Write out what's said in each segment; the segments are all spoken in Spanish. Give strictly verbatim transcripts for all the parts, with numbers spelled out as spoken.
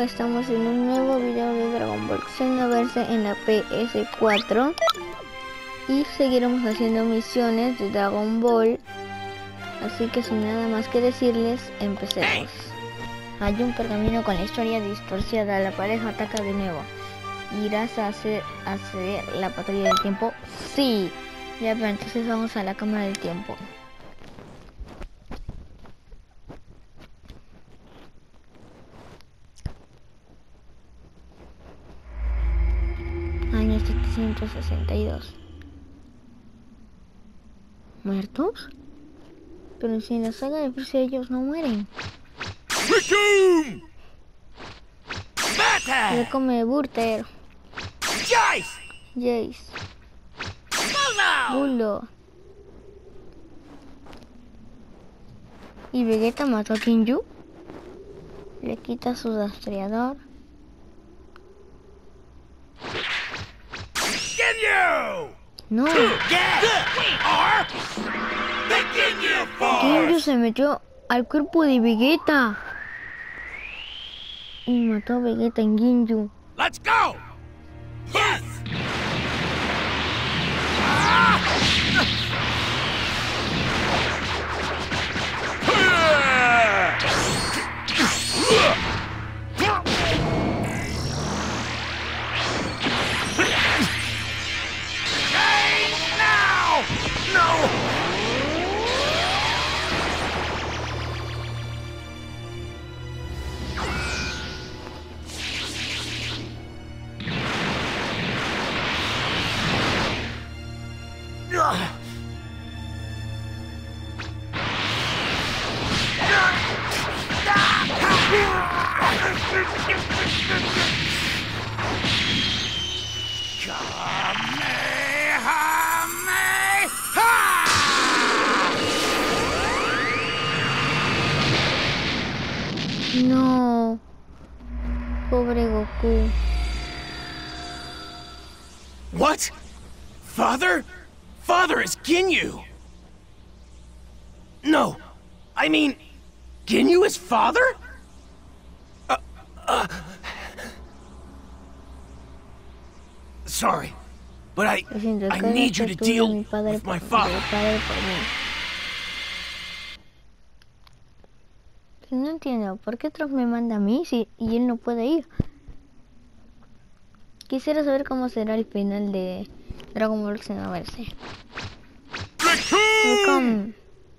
estamos en un nuevo video de Dragon Ball Xenoverse en la P S cuatro y seguiremos haciendo misiones de Dragon Ball, así que sin nada más que decirles, empecemos. Hay un pergamino con la historia distorsionada, la pareja ataca de nuevo. ¿Irás a hacer, a hacer la patrulla del tiempo? Sí. Ya, pero entonces vamos a la cámara del tiempo. Año setecientos sesenta y dos. ¿Muertos? Pero si en la saga de Freezer ellos no mueren. Le come Burter. Jace. Bulo. ¿Y Vegeta mató a Kinju? Le quita su rastreador. No. Kinju se metió al cuerpo de Vegeta y mató a Vegeta en Ginju. Let's go. Yes. No, pobre Goku. What? Father? Father is Ginyu. No, I mean, Ginyu is father? Uh, uh, sorry, but I, I need you to deal with my father. No entiendo, ¿por qué Trunks me manda a mí si, y él no puede ir? Quisiera saber cómo será el final de Dragon Ball Xenoverse. Welcome.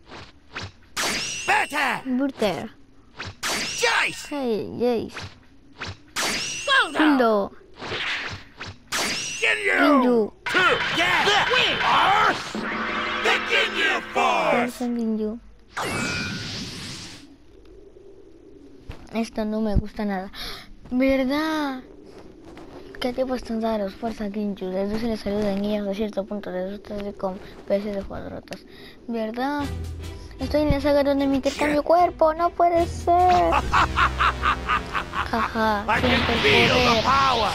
Burter. Jace. Hey, Jace. Bulo. Ginju. Yeah. We are the Ginyu Force. Ginju. Esto no me gusta nada. ¿Verdad? ¿Qué tipos tan raros? Fuerza Ginju. Reduce la salud de niños a cierto punto. Reduce con peces de jugadores. ¿Verdad? Estoy en la saga donde me intercambio cuerpo. No puede ser. Jaja. Siento el poder.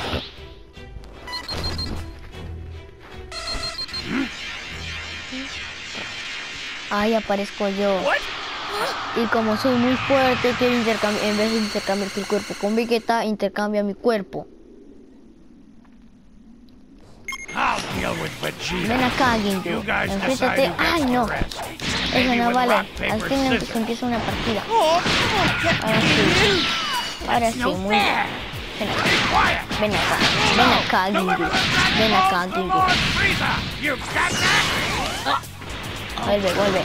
Ahí aparezco yo. Y como soy muy fuerte, quiero intercambiar, en vez de intercambiar tu cuerpo con Vegeta, intercambia mi cuerpo. Ven acá, Ginju. Enfréntate. ¡Ay, no! Eso no vale. Al fin empieza una partida. Ahora sí. Ahora sí, muy bien. Ven acá. Ven acá, Ginju. Ven acá, Ginju. Vuelve, vuelve.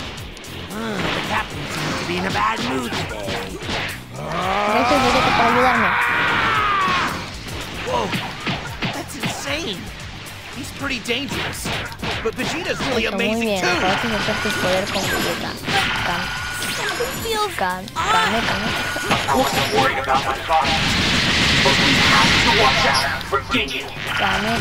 Gracias, Vegeta, por ayudarme. Whoa, that's insane. He's pretty dangerous, but Vegeta's really amazing muy bien, too. acabas de hacer tu poder con Vegeta. Can, can, can, can. Wasn't worried about my father, but we have to watch out for Ginyu. Can,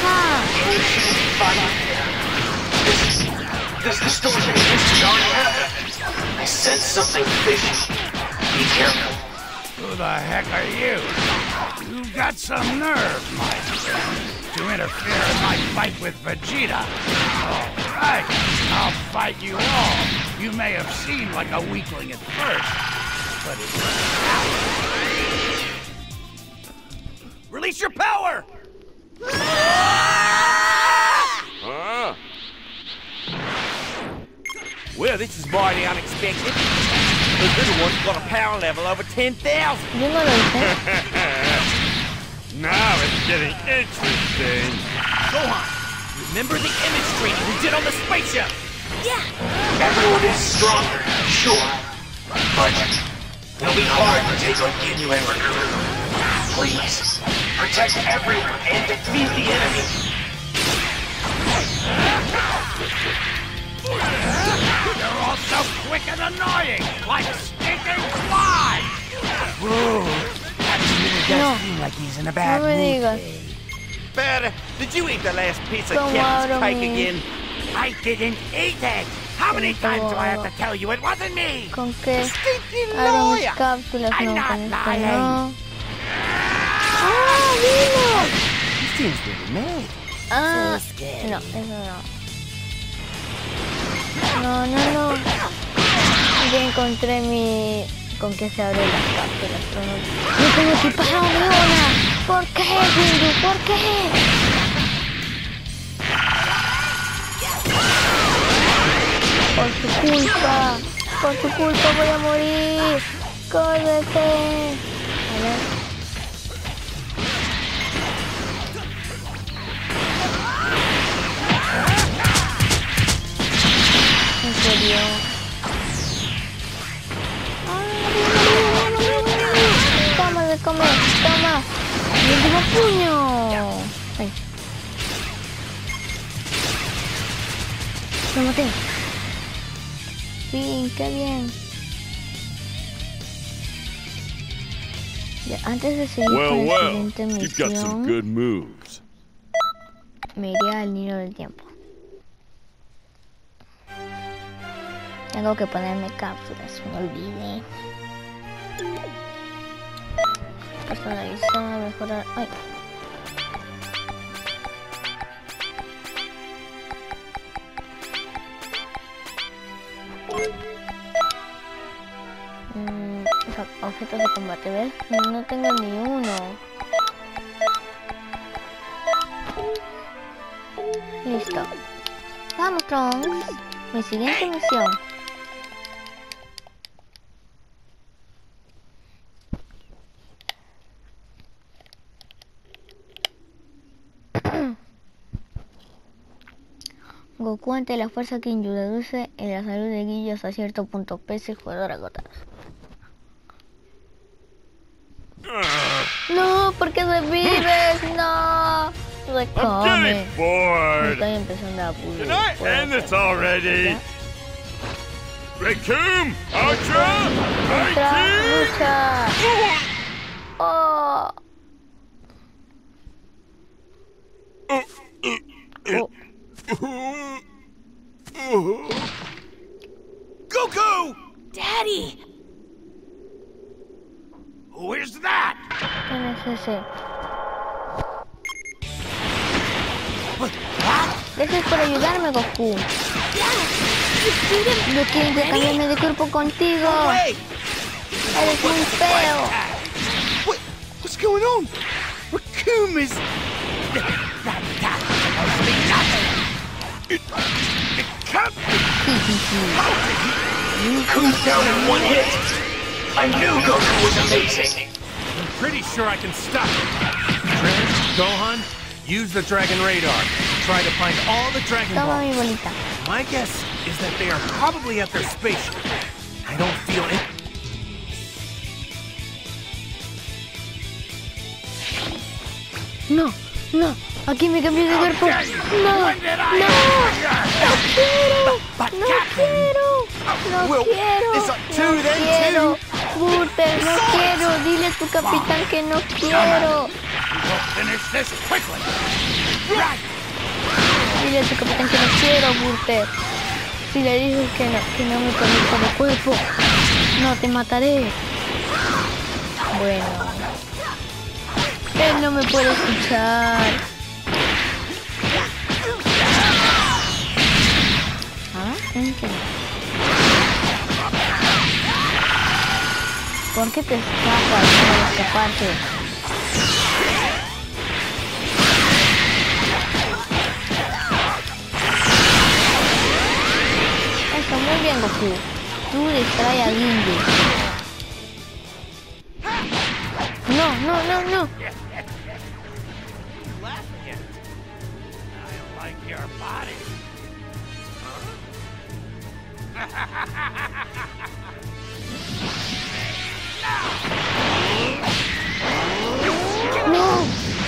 This, this distortion is beyond heaven. I sense something fishy. Be careful. Who the heck are you? You've got some nerve, my friend, to interfere in my fight with Vegeta. All right, I'll fight you all. You may have seemed like a weakling at first, but it's Increase your power! Huh? Well, this is mighty unexpected. The little one's got a power level over ten thousand. Yo no lo hice. Now it's getting interesting. Gohan, remember the image training we did on the spaceship? Everyone is stronger, sure. But it'll be hard to take on Ginyu and Riku. Please, protect everyone and defeat the enemy. They're all so quick and annoying, like stinking flies! Whoa, that really does No. seem like he's in a bad No me mood digas. today. Better, did you eat the last piece of Como Kevin's abro cake mi- again? I didn't eat it! How many times do I have to tell you it wasn't me? ¿Con qué? Stinking Abro mis liar! cápsulas, I'm no, not con esto lying. no. ¡Ah, vino! He seems really mad. Ah, no, eso no. No, no, no. Ya encontré mi... con qué se abren las cápsulas, pero no... ¡No tengo equipado ni una! ¿Por qué, Ginyu? ¿Por qué? Por su culpa. Por su culpa voy a morir. ¡Córrete! A ver. ¿En serio? Toma de comer, toma. Mi último puño. Ay. Lo maté. Sí, qué bien. Ya, antes de seguir Well, con la well, siguiente you've got some misión, good moves. me iré al nido del tiempo. Tengo que ponerme cápsulas, no olvide. Personalizar, mejorar. Ay. Mm, objetos de combate, ¿ves? No tengo ni uno. Listo. Vamos, Trunks. Mi siguiente misión. Goku ante la fuerza que introduce en la salud de Guillo hasta cierto punto, pese jugador agotados. No, porque revives, no. I'm Recome. getting Me bored. estoy empezando a aburrir. Can I ¿Puedo end this hacer- already? ¿Ya? Raccoon! Ultra! Ultra, lucha. Oh. Oh. Goku! Daddy! Who is that? ¿Quién es ese? What? Gracias por ayudarme, Goku. You beat him! Yo quiero intercambiarme de cuerpo contigo. Wait! Eres muy feo. What? What's going on? Raccoon is... That attack was supposed to be nothing! It... It can't be... Goku's down in one hit. I knew Goku was amazing. I'm pretty sure I can stop it. Trunks, Gohan, use the Dragon Radar. Try to find all the Dragon Toma mi Balls. bolita. My guess is that they are probably at their spaceship. I don't feel it. No, no. Aquí me cambié de cuerpo. No, no. No quiero. No quiero. No Well, quiero. it's up to No them quiero. Burter, no quiero. Dile a tu capitán que no quiero. We'll finish this quickly! Right! Dile a tu capitán que no quiero, Burter. Si le dices que no, que no me conecto de cuerpo, no te mataré. Bueno. Él no me puede escuchar. ¿Ah? Entiendo. ¿Por qué te escapas para escaparte? bien, Goku. Tú distrae a Ginyu. No, no, no, no. I like your body. No.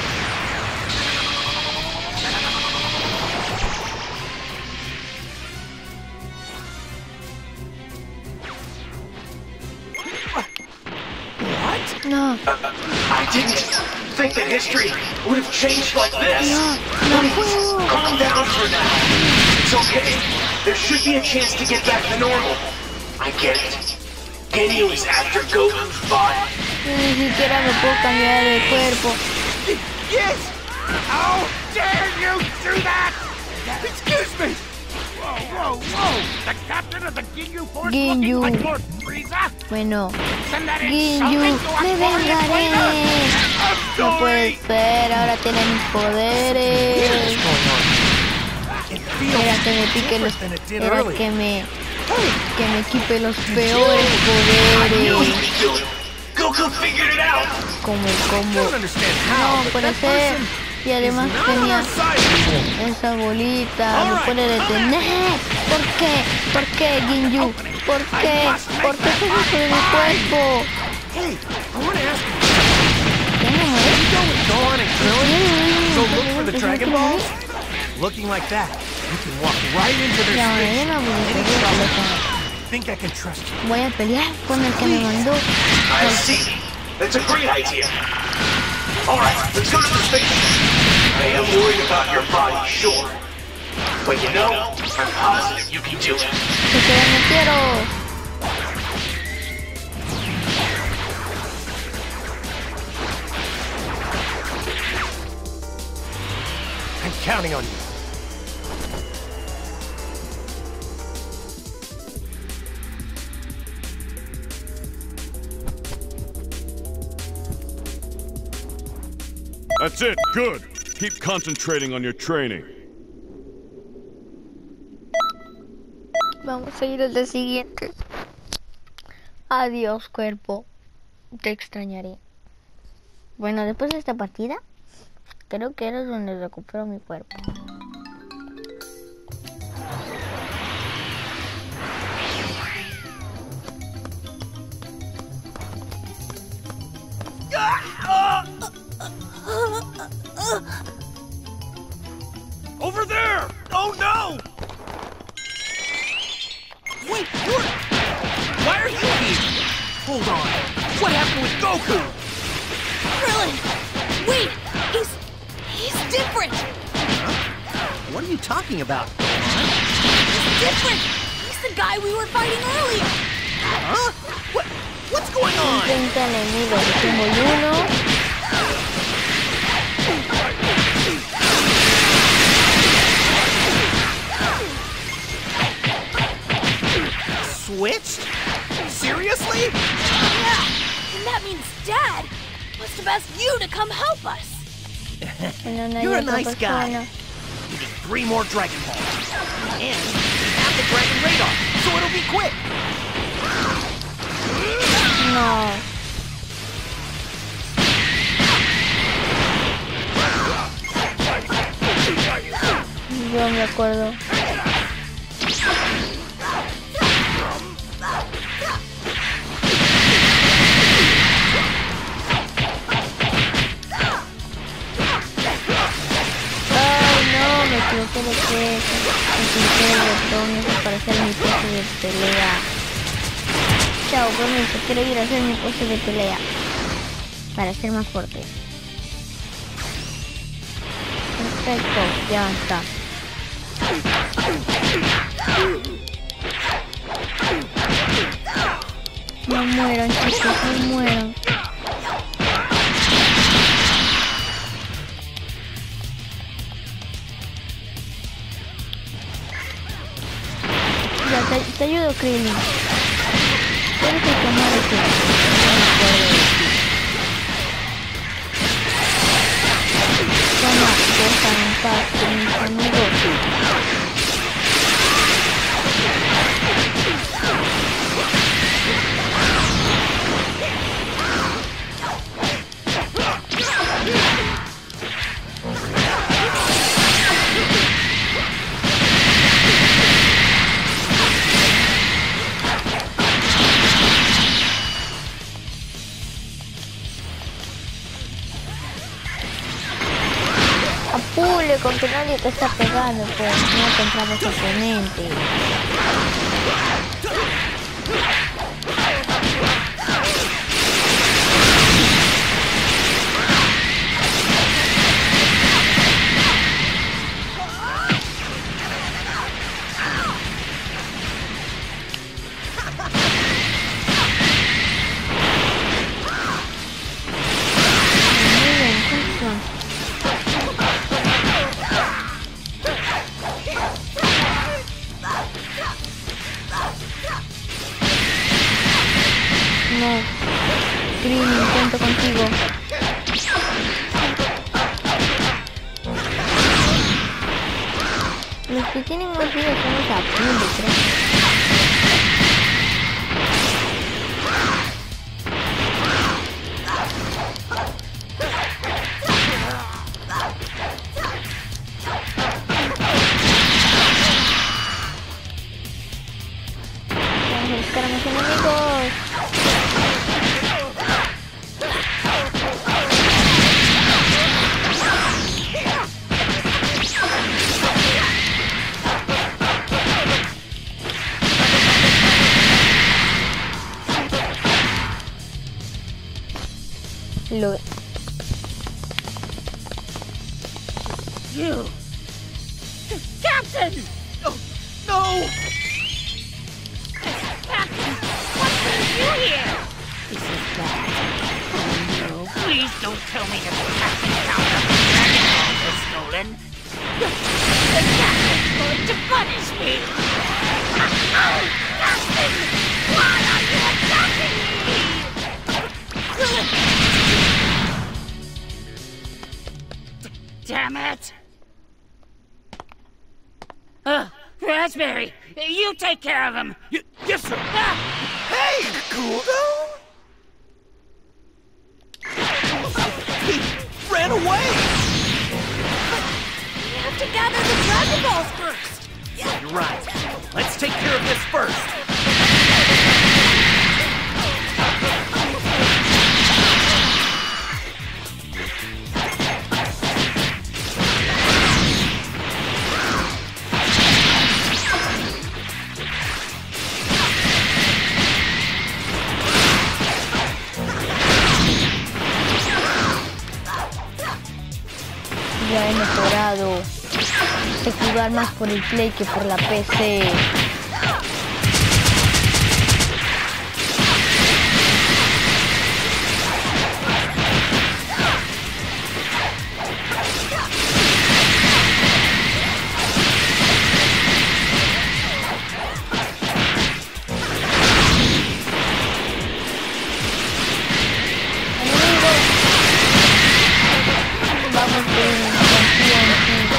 No. I didn't think that history would have changed like this. No, no puedo. Calm down for now. It's okay. There should be a chance to get back to normal. I get it. Ginyu is after Goku's body. Ni siquiera me puedo cambiar de cuerpo. Yes! How dare you do that? Excuse me! Whoa, whoa, whoa! The captain of the Ginyu Force Ginyu. looking like Lord Frieza? Bueno, Send that Ginyu, insulting to a me glorious vengaré. leader? No puede ser, ahora tiene mis poderes. Era que me pique los... Era que me... Que me equipe los peores poderes. Goku figured it out. Como el I combo. don't understand how, No, but puede that ser. person Y además is not on tenía our side anymore. esa bolita. All Me right, puede detener. ¿Por qué? ¿Por qué, Ginyu? ¿Por qué? ¿Por qué se hizo de mi cuerpo? Hey, I want to ask you, ¿Ya me muero? you go with Gohan and Krillin? Go look for the ¿Es Dragon que Balls? Looking like that, you can walk right into their Ya, bueno, yo space. no voy a Any pelear, trouble, think I can trust you. voy a pelear con el que me mandó. I see. That's a great idea. All right, let's go to the station. I am worried about your body, sure. But you know, I'm positive you can do it. Se quedan enteros. I'm counting on you. That's it. Good. Keep concentrating on your training. Vamos a ir al siguiente. Adiós, cuerpo. Te extrañaré. Bueno, después de esta partida, creo que era donde recupero mi cuerpo. Over there! Oh no! Wait, you're... Why are you here? Hold on. What happened with Goku? Krillin! Wait! He's... he's different! What are you talking about? He's different! He's the guy we were fighting earlier! Huh? What? What's going on? treinta enemigos, tengo uno. Switched? Seriously? Yeah! And that means Dad must have asked you to come help us! Bueno, no hay You're a otra nice guy. persona. You need three more Dragon Balls. And we have the Dragon Radar, so it'll be quick. No. Yo me acuerdo. Ay, no, me equivoqué de que equivoqué el botón, eso para hacer mi pose de pelea. Chao, permiso, quiero ir a hacer mi pose de pelea. Para ser más fuerte. Perfecto, ya está. No mueran, chicos, no mueran. Ya, te, te ayudo, Krillin. Tienes que tomar eso. No me acuerdo de ti. Toma, deja en paz con mis amigos. con que nadie te está pegando, pues no te entramos oponente. No, Krillin, cuento contigo. Los que tienen más vida son los apuntes, creo. Vamos a buscar a mis enemigos. Lo... You! Captain! Oh, no! Captain! What brings you here? This is bad. Oh no, please don't tell me that the Captain found out the Dragon Ball was stolen. The, the Captain's going to punish me! Oh, Captain! Why are you attacking me? Damn it! Uh, Raspberry, you take care of him! Y yes, sir! Ah! Hey, Guldo! He ran away! We have to gather the Dragon Balls first! You're right. Let's take care of this first. Ya he mejorado. Sé jugar más por el Play que por la P C. Vamos, Krillin, confío en ti.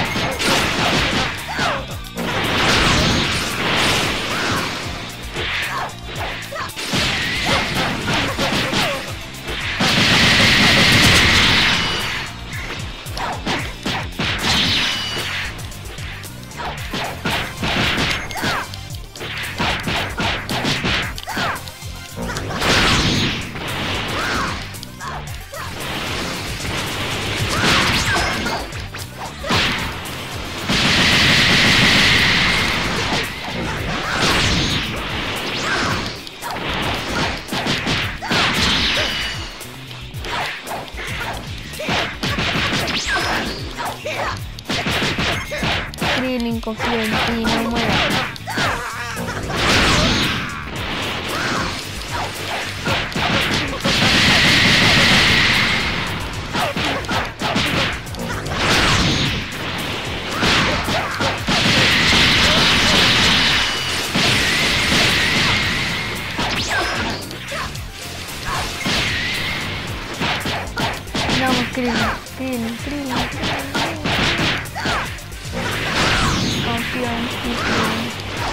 Krillin, confío en ti, no mueras. Vamos, Krillin, Krillin, Krillin, Krillin. Confío en ti, Krillin.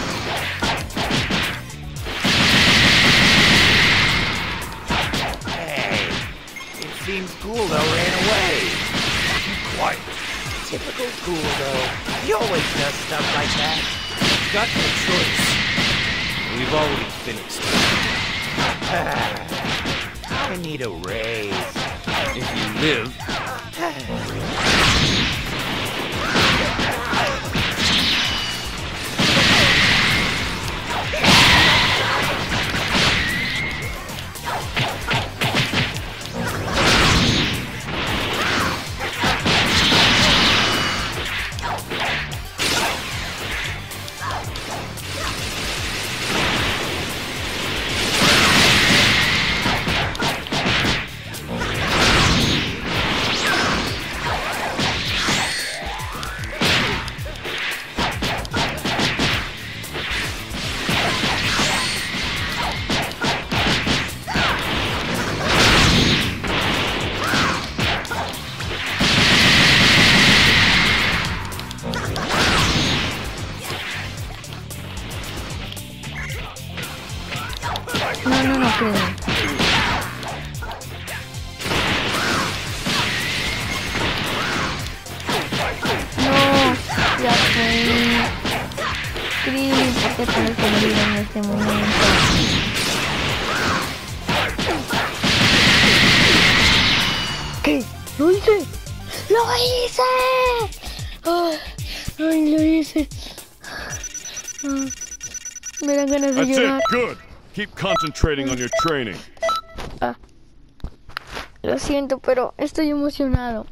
Hey, it seems Guldo ran away. Be quiet. Typical Guldo. He always does stuff like that. Got no choice. We've already been exposed. I need a raise. If you live, Krillin. No, ya fue. Krillin, ¿por qué tienes que morir en este momento? ¿Qué? ¡Lo hice! ¡Lo hice! Oh, ¡ay, lo hice! Oh, me dan ganas de That's llorar. it. Good. Keep concentrating on your training. Ah, lo siento, pero estoy emocionado.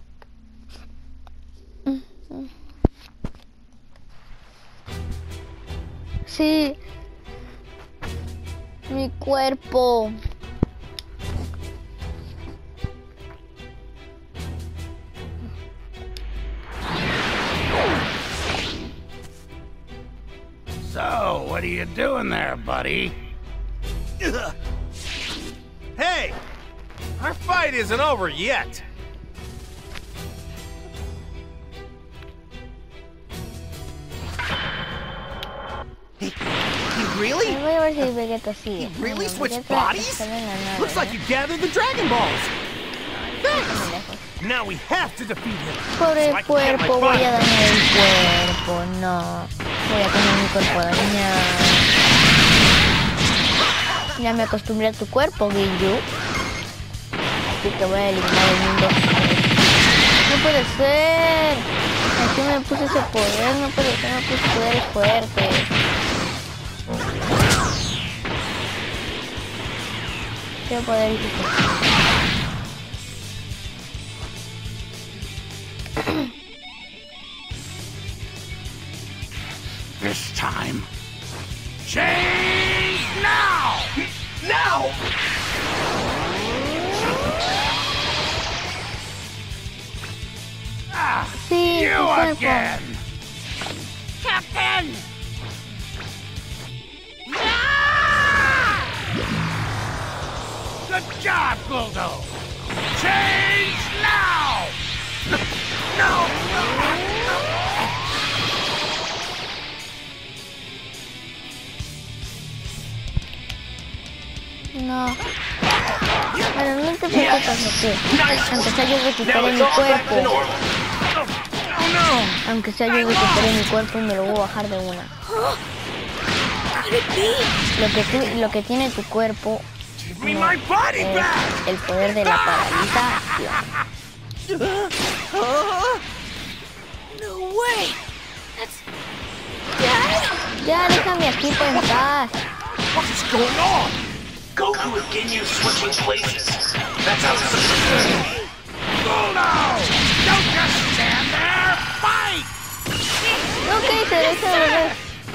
Sí, mi cuerpo. So, what are you doing there, buddy? Hey! Our fight isn't over yet. He, he really? Voy a ver si Vegeta sigue. He really Bueno, switched Vegeta bodies? está en la nave, Looks like ¿eh? you gathered the Dragon Balls. Thanks. Lejos. Now we have to defeat him. Por So el I can get my cuerpo, voy a fun. dañar el cuerpo, no. Voy a tener mi cuerpo dañado. Ya me acostumbré a tu cuerpo, Guillu. Así que voy a eliminar el mundo. No puede ser. Aquí me puse ese poder, no puede ser, me puse poderes fuertes. ¿Qué poder hiciste? This time. Change now! Now! Ah, Sí, you mi cuerpo. again! Captain! Good job, Guldo! Change now! No! No. Bueno, no te preocupes, ¿ok? Aunque sea yo recupere mi cuerpo. Aunque sea yo recupere mi cuerpo y me lo voy a bajar de una. Lo que, tú, lo que tiene tu cuerpo Me my body es back! el poder de la paralización. No way! That's... Ya, déjame aquí en paz. What is going on? Goku and Ginyu switching places. That's how it's supposed to be. Guldo! Don't just stand there! Fight! Ok, te dejo de ver.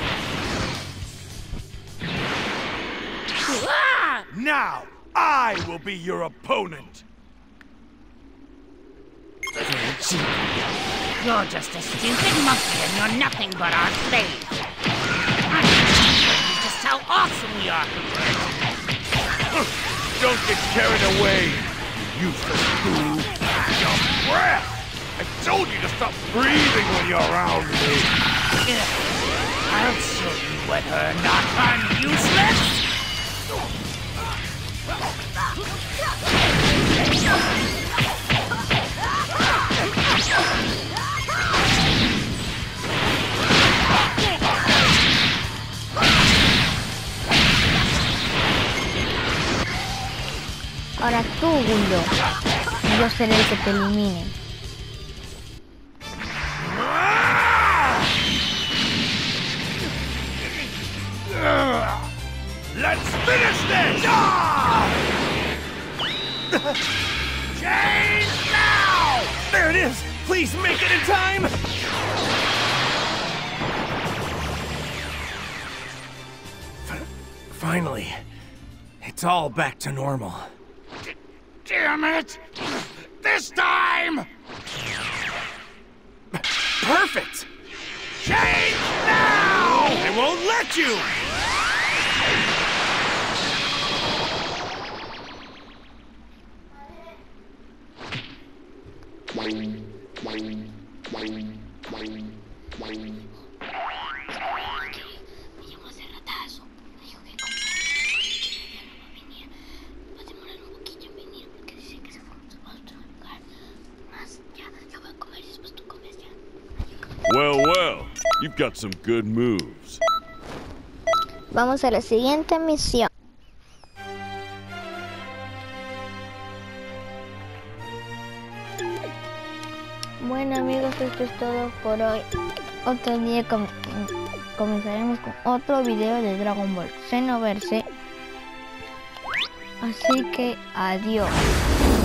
Now, I will be your opponent! You're just a stupid monkey and you're nothing but our slave. I'm just how awesome we are compared to you. Don't get carried away, you useless fool! Your breath! I told you to stop breathing when you're around me! I'll show you whether or not I'm useless. Ahora tú, Guldo. Yo seré el que te elimine. Let's finish this! Ah! Change now! There it is! Please make it in time! F- finally, it's all back to normal. Damn it! This time! Perfect! Change now! I won't let you! Well, well, you've got some good moves. Vamos a la siguiente misión. Bueno amigos, esto es todo por hoy. Otro día com comenzaremos con otro video de Dragon Ball Xenoverse. Así que adiós.